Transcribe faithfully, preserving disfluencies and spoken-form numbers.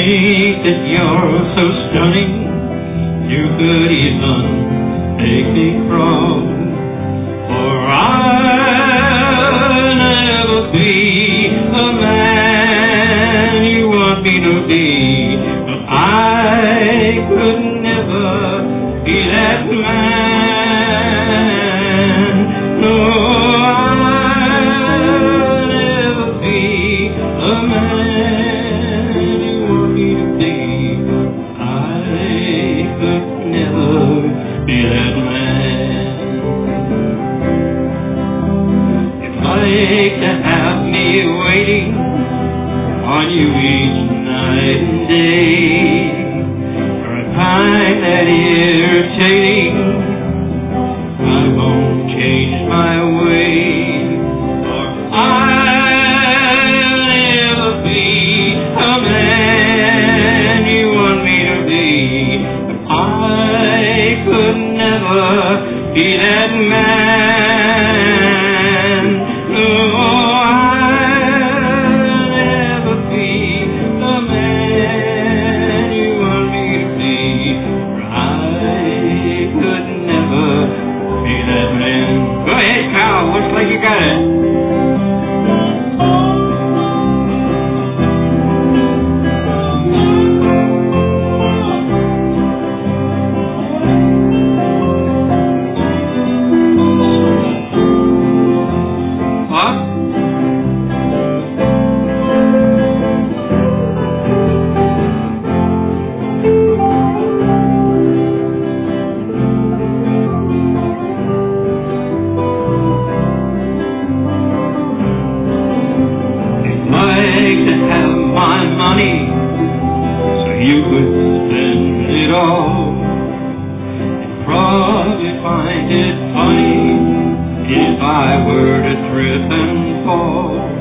think that you're so stunning, you could even make me crawl. For I'll never be the man you want me to be. But I could never be that man. No, I'll never be the man you want me to be. I could never be that man. You'd like to have me waiting on you each night and day, for a kind that irritating. I won't change my way, for I'll never be a man you want me to be. But I could never be that man. No, you got it. What? Like to have my money so you could spend it all, and probably find it funny if I were to trip and fall.